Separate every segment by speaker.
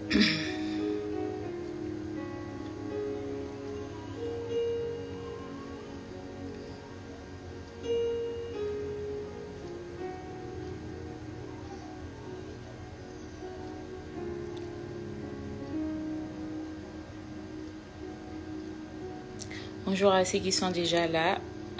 Speaker 1: Bonjour à ceux qui sont déjà là.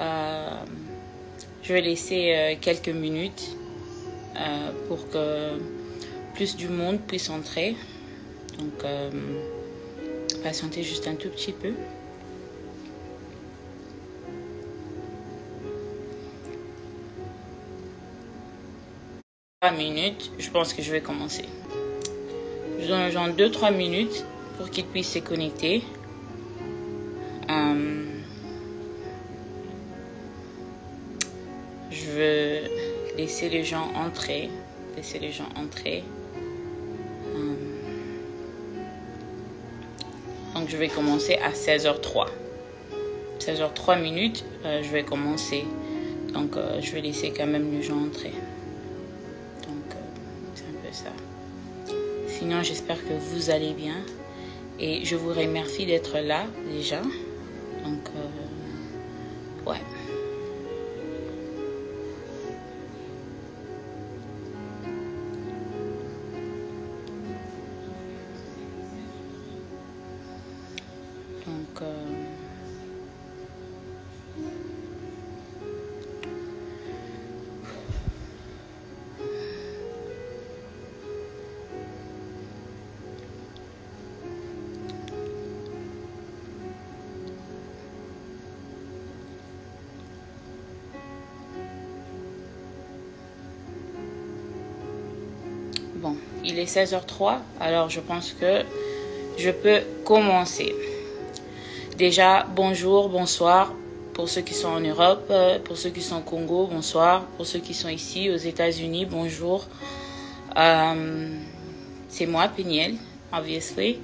Speaker 1: Je vais laisser quelques minutes pour que plus du monde puisse entrer. Donc, patientez juste un tout petit peu. Minutes, je pense que je vais commencer. Je donne genre 2-3 minutes pour qu'ils puissent se connecter. Je veux laisser les gens entrer. Donc je vais commencer à 16h03. 16h03 minutes, je vais commencer. Donc je vais laisser quand même les gens entrer. Donc c'est un peu ça. Sinon j'espère que vous allez bien. Et je vous remercie d'être là déjà. Donc ouais. Donc bon, il est 16h03, alors je pense que je peux commencer. Déjà, bonjour, bonsoir pour ceux qui sont en Europe, pour ceux qui sont au Congo, bonsoir. Pour ceux qui sont ici aux États-Unis, bonjour. C'est moi, Peniel, obviously.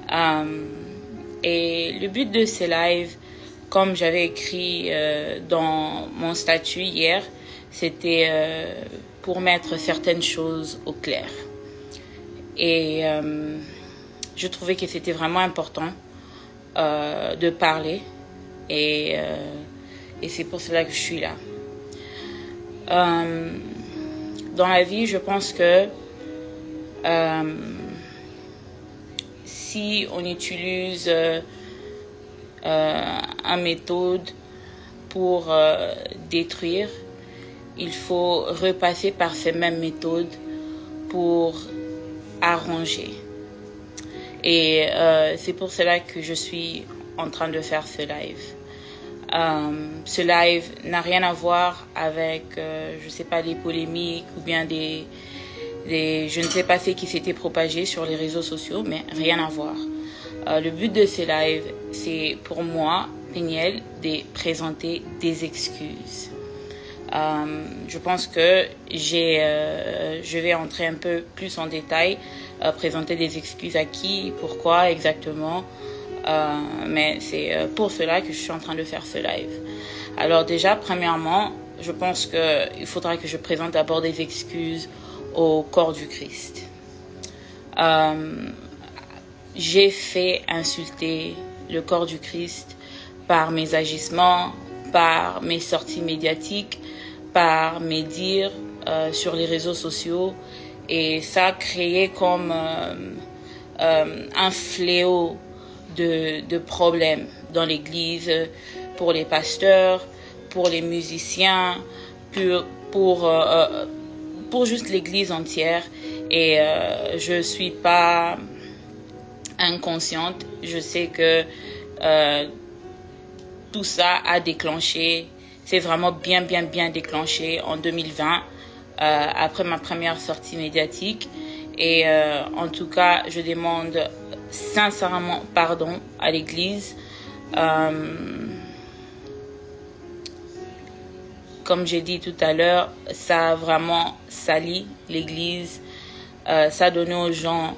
Speaker 1: Et le but de ces lives, comme j'avais écrit dans mon statut hier, c'était pour mettre certaines choses au clair. Et je trouvais que c'était vraiment important de parler et c'est pour cela que je suis là. Dans la vie, je pense que si on utilise une méthode pour détruire, il faut repasser par ces mêmes méthodes pour arranger. Et c'est pour cela que je suis en train de faire ce live. Ce live n'a rien à voir avec, je sais pas, des polémiques ou bien je ne sais pas ce qui s'était propagé sur les réseaux sociaux, mais rien à voir. Le but de ce live, c'est pour moi, Peniel, de présenter des excuses. Je pense que je vais entrer un peu plus en détail, présenter des excuses à qui, pourquoi exactement, mais c'est pour cela que je suis en train de faire ce live. Alors déjà, premièrement, je pense qu'il faudra que je présente d'abord des excuses au corps du Christ. J'ai fait insulter le corps du Christ par mes agissements, par mes sorties médiatiques, par mes dires sur les réseaux sociaux, et ça a créé comme un fléau de problèmes dans l'église, pour les pasteurs, pour les musiciens, pour juste l'église entière. Et je suis pas inconsciente, je sais que tout ça a déclenché, c'est vraiment bien déclenché en 2020, après ma première sortie médiatique. Et en tout cas, je demande sincèrement pardon à l'église. Comme j'ai dit tout à l'heure, ça a vraiment sali l'église. Ça a donné aux gens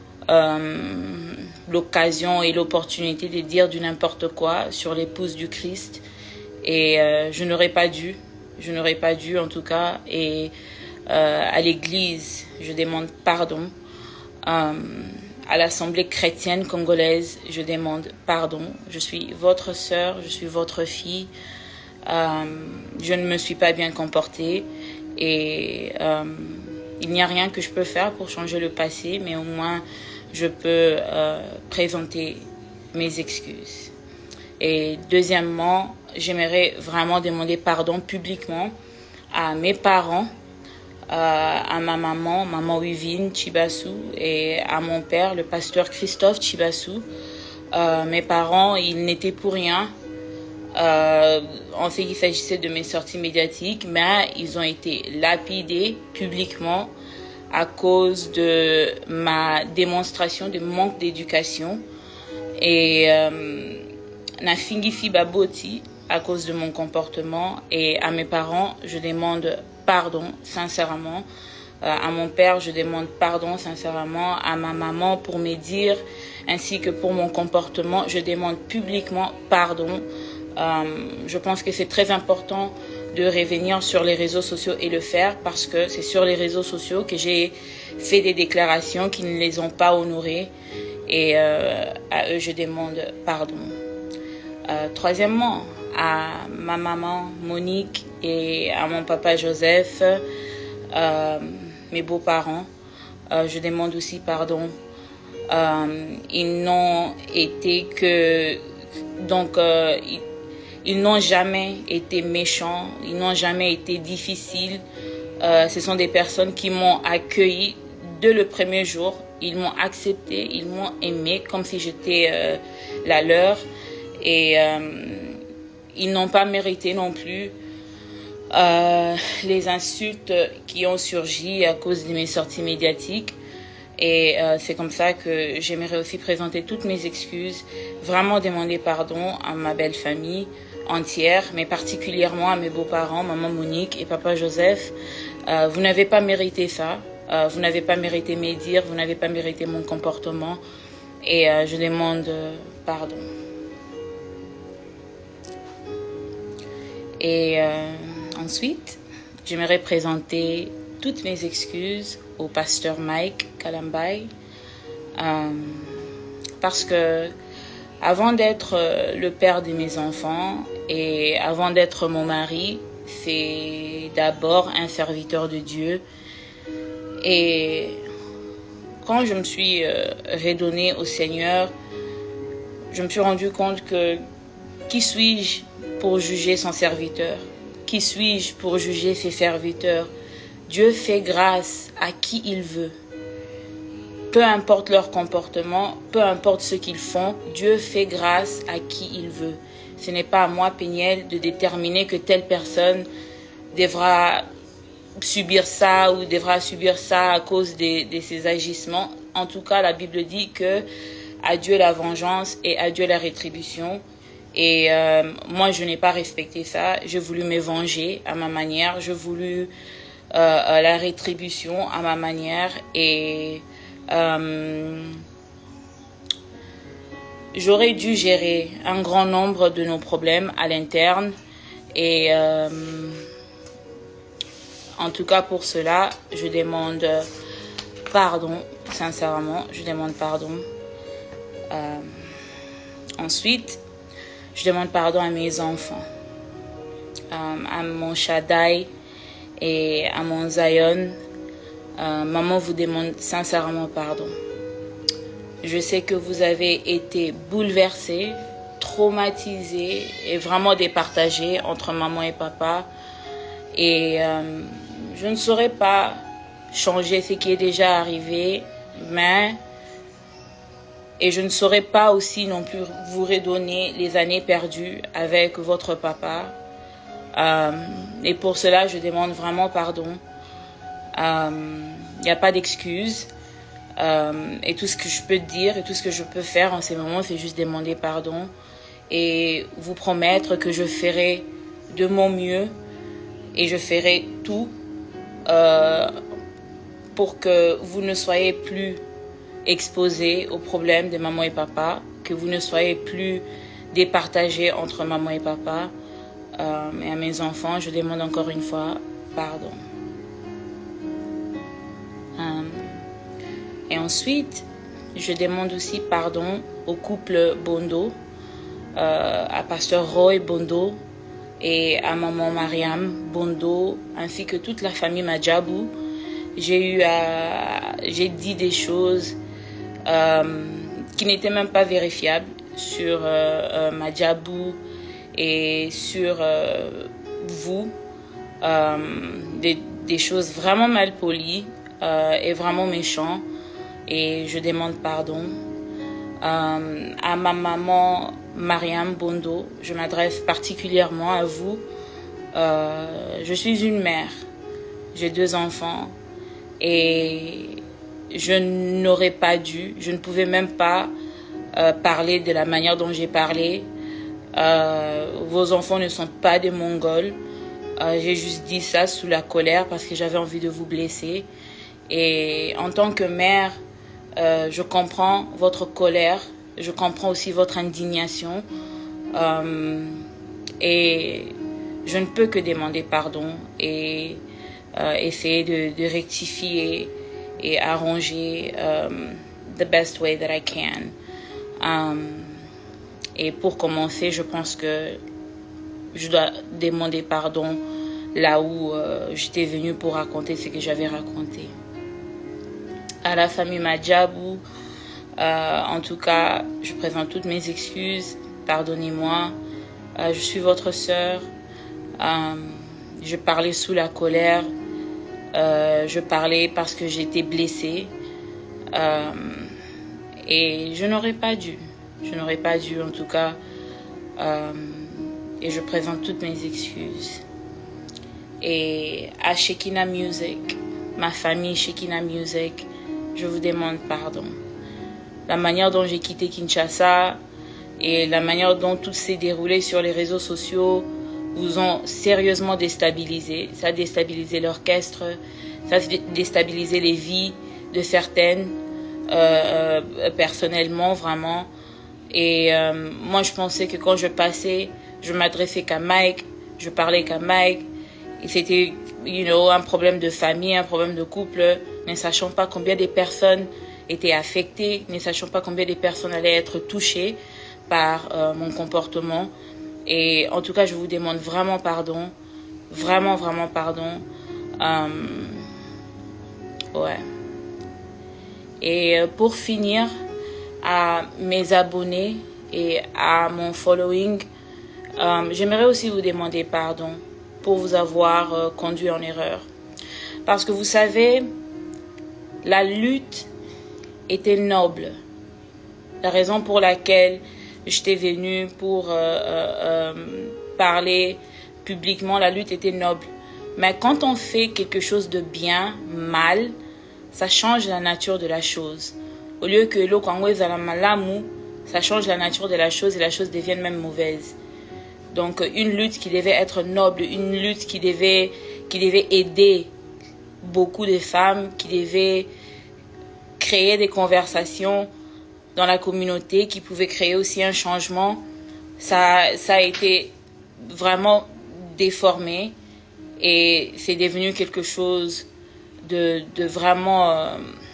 Speaker 1: l'occasion et l'opportunité de dire du n'importe quoi sur l'épouse du Christ. Et je n'aurais pas dû en tout cas. Et à l'église, je demande pardon. à l'Assemblée chrétienne congolaise, je demande pardon. Je suis votre sœur, je suis votre fille. Je ne me suis pas bien comportée et il n'y a rien que je peux faire pour changer le passé, mais au moins je peux présenter mes excuses. Et deuxièmement, j'aimerais vraiment demander pardon publiquement à mes parents, à ma maman, maman Wivine Chibassou, et à mon père, le pasteur Christophe Chibassou. Mes parents, ils n'étaient pour rien en ce qui s'agissait de mes sorties médiatiques, mais ils ont été lapidés publiquement à cause de ma démonstration de manque d'éducation et Nafingifi Baboti à cause de mon comportement. Et à mes parents, je demande pardon sincèrement. À mon père, je demande pardon sincèrement. À ma maman pour mes dires ainsi que pour mon comportement, je demande publiquement pardon. Je pense que c'est très important de revenir sur les réseaux sociaux et le faire parce que c'est sur les réseaux sociaux que j'ai fait des déclarations qui ne les ont pas honorées et à eux je demande pardon. Troisièmement, à ma maman Monique et à mon papa Joseph, mes beaux-parents, je demande aussi pardon. Ils n'ont été que... Donc, ils n'ont jamais été méchants, ils n'ont jamais été difficiles. Ce sont des personnes qui m'ont accueilli dès le premier jour. Ils m'ont accepté, ils m'ont aimé comme si j'étais la leur. Et ils n'ont pas mérité non plus les insultes qui ont surgi à cause de mes sorties médiatiques. Et c'est comme ça que j'aimerais aussi présenter toutes mes excuses, vraiment demander pardon à ma belle famille entière, mais particulièrement à mes beaux-parents, maman Monique et papa Joseph. Vous n'avez pas mérité ça, vous n'avez pas mérité mes dires, vous n'avez pas mérité mon comportement et je demande pardon. Et ensuite, j'aimerais présenter toutes mes excuses au pasteur Mike Kalambay parce que avant d'être le père de mes enfants et avant d'être mon mari, c'est d'abord un serviteur de Dieu. Et quand je me suis redonnée au Seigneur, je me suis rendu compte que qui suis-je pour juger son serviteur? Qui suis-je pour juger ses serviteurs? Dieu fait grâce à qui il veut. Peu importe leur comportement, peu importe ce qu'ils font, Dieu fait grâce à qui il veut. Ce n'est pas à moi, Péniel, de déterminer que telle personne devra subir ça ou devra subir ça à cause de ses agissements. En tout cas, la Bible dit que à Dieu la vengeance et à Dieu la rétribution. Et moi, je n'ai pas respecté ça. J'ai voulu me venger à ma manière. J'ai voulu la rétribution à ma manière. Et j'aurais dû gérer un grand nombre de nos problèmes à l'interne. Et en tout cas, pour cela, je demande pardon, sincèrement. Je demande pardon. Ensuite, je demande pardon à mes enfants, à mon Shaddai et à mon Zion. Maman vous demande sincèrement pardon. Je sais que vous avez été bouleversés, traumatisés et vraiment départagés entre maman et papa. Et je ne saurais pas changer ce qui est déjà arrivé, mais... Et je ne saurais pas aussi non plus vous redonner les années perdues avec votre papa. Et pour cela, je demande vraiment pardon. Il n'y a pas d'excuse. Et tout ce que je peux dire et tout ce que je peux faire en ces moments, c'est juste demander pardon. Et vous promettre que je ferai de mon mieux. Et je ferai tout pour que vous ne soyez plus exposés aux problèmes de maman et papa, que vous ne soyez plus départagés entre maman et papa. Et à mes enfants, je demande encore une fois pardon. Et ensuite, Je demande aussi pardon au couple Bondo, à Pasteur Roy Bondo et à maman Mariam Bondo, ainsi que toute la famille Madjabou. J'ai dit des choses qui n'étaient même pas vérifiables sur Madjabou et sur vous, des choses vraiment mal polies et vraiment méchantes, et je demande pardon. À ma maman Mariam Bondo, je m'adresse particulièrement à vous. Je suis une mère, j'ai 2 enfants et je n'aurais pas dû, je ne pouvais même pas parler de la manière dont j'ai parlé. Vos enfants ne sont pas des Mongols. J'ai juste dit ça sous la colère parce que j'avais envie de vous blesser. Et en tant que mère, je comprends votre colère, je comprends aussi votre indignation, et je ne peux que demander pardon et essayer de rectifier et arranger the best way that I can. Et pour commencer, je pense que je dois demander pardon là où j'étais venue pour raconter ce que j'avais raconté. À la famille Madjabou, en tout cas, je présente toutes mes excuses. Pardonnez-moi. Je suis votre sœur. Je parlais sous la colère. Je parlais parce que j'étais blessée. Et je n'aurais pas dû. Je n'aurais pas dû, en tout cas. Et je présente toutes mes excuses. Et à Shekinah Music, ma famille Shekinah Music, je vous demande pardon. La manière dont j'ai quitté Kinshasa et la manière dont tout s'est déroulé sur les réseaux sociaux vous ont sérieusement déstabilisé. Ça a déstabilisé l'orchestre, ça a déstabilisé les vies de certaines, personnellement, vraiment. Et moi, je pensais que quand je passais, je m'adressais qu'à Mike, je parlais qu'à Mike. Et c'était, un problème de famille, un problème de couple, ne sachant pas combien de personnes étaient affectées, ne sachant pas combien de personnes allaient être touchées par mon comportement. Et en tout cas, je vous demande vraiment pardon. Vraiment, vraiment pardon. Ouais. Et pour finir, à mes abonnés et à mon following, j'aimerais aussi vous demander pardon pour vous avoir conduit en erreur. Parce que vous savez, la lutte était noble. La raison pour laquelle j'étais venue pour parler publiquement, la lutte était noble. Mais quand on fait quelque chose de bien, mal, ça change la nature de la chose. Au lieu que l'eau kangweza la malamu, ça change la nature de la chose et la chose devient même mauvaise. Donc une lutte qui devait être noble, une lutte qui devait aider beaucoup de femmes, qui devait créer des conversations dans la communauté, qui pouvait créer aussi un changement, ça a été vraiment déformé et c'est devenu quelque chose de vraiment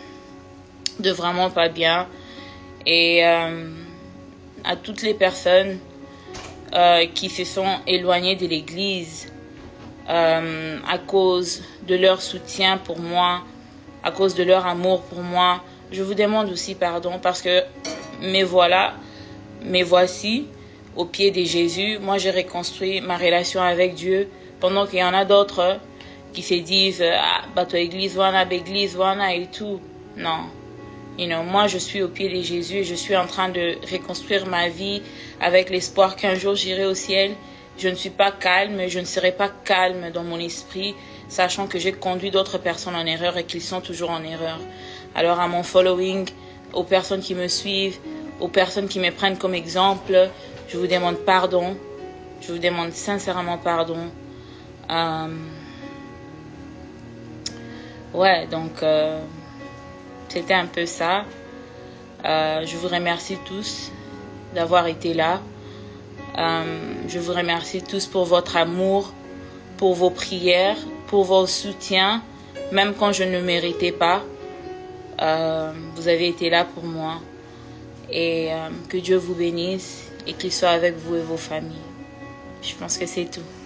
Speaker 1: pas bien. Et à toutes les personnes qui se sont éloignées de l'église à cause de leur soutien pour moi, à cause de leur amour pour moi, je vous demande aussi pardon parce que me voici au pied de Jésus. Moi, j'ai reconstruit ma relation avec Dieu pendant qu'il y en a d'autres qui se disent bateau église wana et tout. Non. Moi, je suis au pied de Jésus et je suis en train de reconstruire ma vie avec l'espoir qu'un jour j'irai au ciel. Je ne suis pas calme, je ne serai pas calme dans mon esprit, sachant que j'ai conduit d'autres personnes en erreur et qu'ils sont toujours en erreur. Alors à mon following, aux personnes qui me suivent, aux personnes qui me prennent comme exemple, je vous demande pardon. Je vous demande sincèrement pardon. C'était un peu ça. Je vous remercie tous d'avoir été là. Je vous remercie tous pour votre amour, pour vos prières, pour vos soutiens, même quand je ne méritais pas. Vous avez été là pour moi. Et que Dieu vous bénisse et qu'il soit avec vous et vos familles. Je pense que c'est tout.